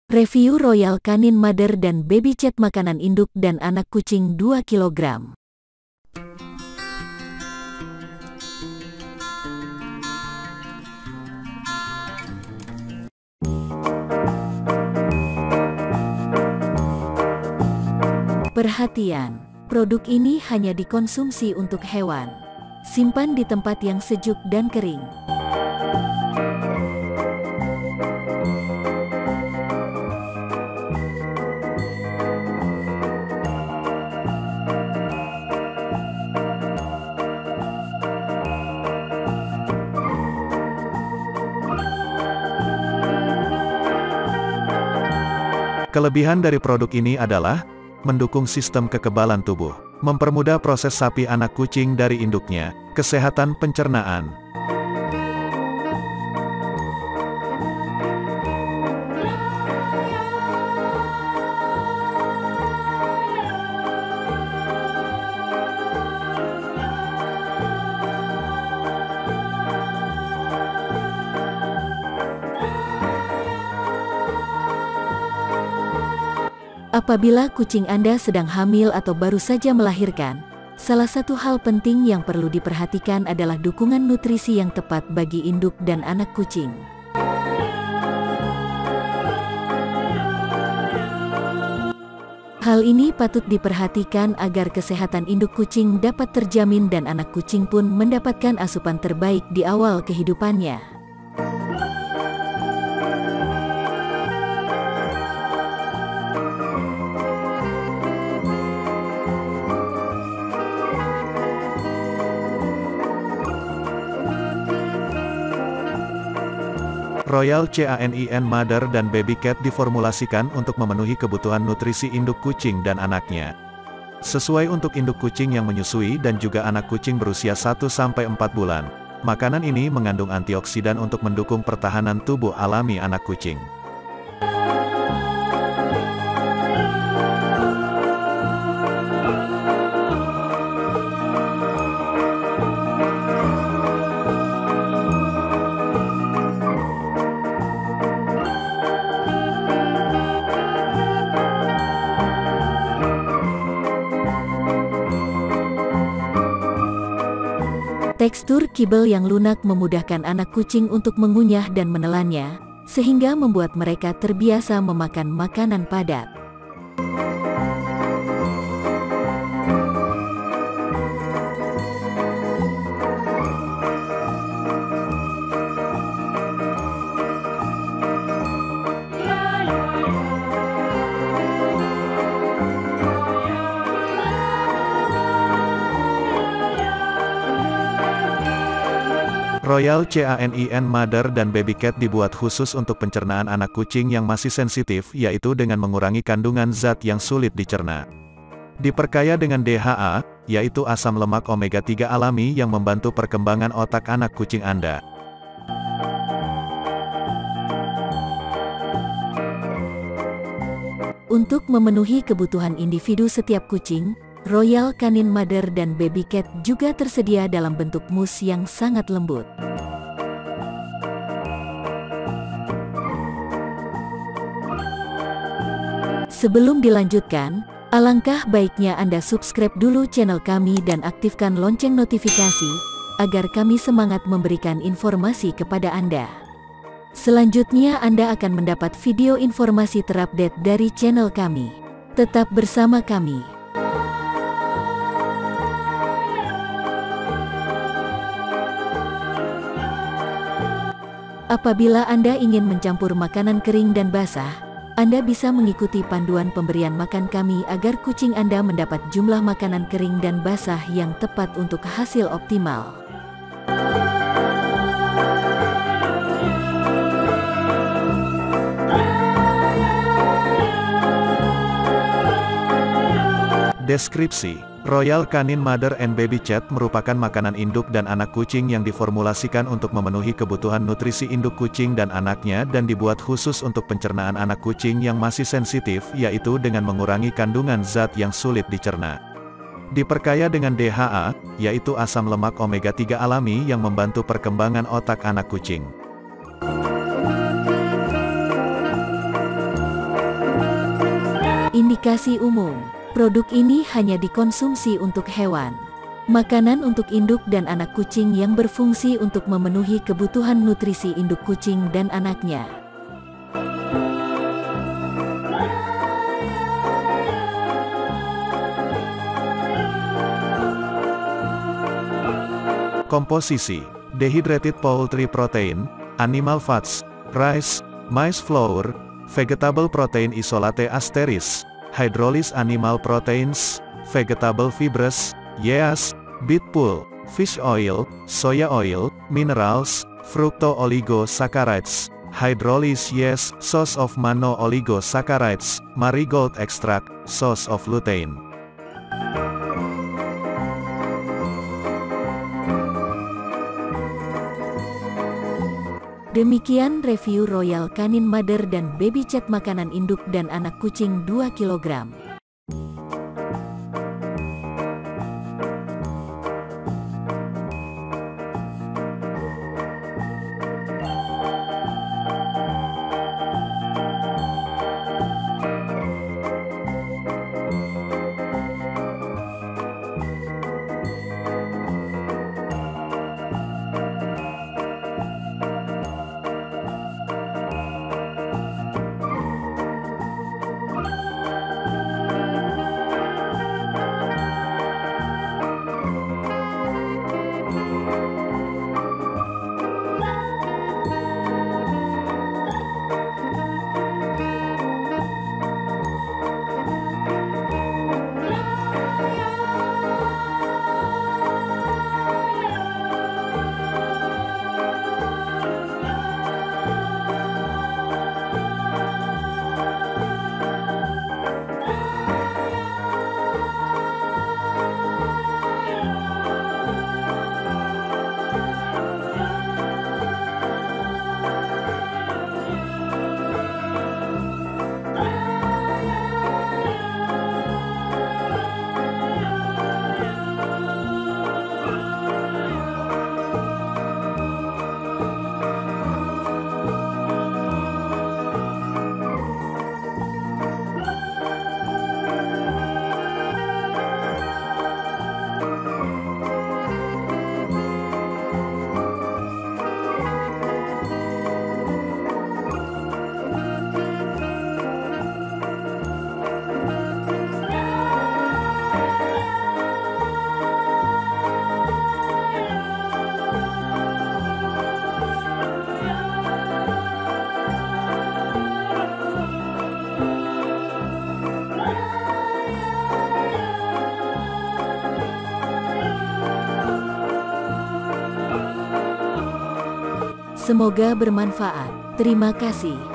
Review Royal Canin Mother dan Baby Cat makanan induk dan anak kucing 2 kg. Perhatian, produk ini hanya dikonsumsi untuk hewan. Simpan di tempat yang sejuk dan kering. Kelebihan dari produk ini adalah mendukung sistem kekebalan tubuh, mempermudah proses sapi anak kucing dari induknya, kesehatan pencernaan. Apabila kucing Anda sedang hamil atau baru saja melahirkan, salah satu hal penting yang perlu diperhatikan adalah dukungan nutrisi yang tepat bagi induk dan anak kucing. Hal ini patut diperhatikan agar kesehatan induk kucing dapat terjamin dan anak kucing pun mendapatkan asupan terbaik di awal kehidupannya. Royal Canin Mother dan Baby Cat diformulasikan untuk memenuhi kebutuhan nutrisi induk kucing dan anaknya. Sesuai untuk induk kucing yang menyusui dan juga anak kucing berusia 1-4 bulan. Makanan ini mengandung antioksidan untuk mendukung pertahanan tubuh alami anak kucing. Tekstur kibel yang lunak memudahkan anak kucing untuk mengunyah dan menelannya, sehingga membuat mereka terbiasa memakan makanan padat. Royal Canin Mother dan Baby Cat dibuat khusus untuk pencernaan anak kucing yang masih sensitif, yaitu dengan mengurangi kandungan zat yang sulit dicerna. Diperkaya dengan DHA, yaitu asam lemak omega 3 alami yang membantu perkembangan otak anak kucing Anda. Untuk memenuhi kebutuhan individu setiap kucing, Royal Canin Mother dan Baby Cat juga tersedia dalam bentuk mus yang sangat lembut. Sebelum dilanjutkan, alangkah baiknya Anda subscribe dulu channel kami dan aktifkan lonceng notifikasi, agar kami semangat memberikan informasi kepada Anda. Selanjutnya Anda akan mendapat video informasi terupdate dari channel kami. Tetap bersama kami. Apabila Anda ingin mencampur makanan kering dan basah, Anda bisa mengikuti panduan pemberian makan kami agar kucing Anda mendapat jumlah makanan kering dan basah yang tepat untuk hasil optimal. Deskripsi: Royal Canin Mother and Baby Cat merupakan makanan induk dan anak kucing yang diformulasikan untuk memenuhi kebutuhan nutrisi induk kucing dan anaknya dan dibuat khusus untuk pencernaan anak kucing yang masih sensitif, yaitu dengan mengurangi kandungan zat yang sulit dicerna. Diperkaya dengan DHA, yaitu asam lemak omega 3 alami yang membantu perkembangan otak anak kucing. Indikasi umum, produk ini hanya dikonsumsi untuk hewan. Makanan untuk induk dan anak kucing yang berfungsi untuk memenuhi kebutuhan nutrisi induk kucing dan anaknya. Komposisi: dehydrated poultry protein, animal fats, rice, maize flour, vegetable protein isolate asteris, hydrolyzed animal proteins, vegetable fibres, yeast, beet pulp, fish oil, soya oil, minerals, fructo-oligosaccharides, hydrolyzed yeast, source of mono-oligosaccharides, marigold extract, source of lutein. Demikian review Royal Canin Mother dan Baby Chat makanan induk dan anak kucing 2 kg. Semoga bermanfaat. Terima kasih.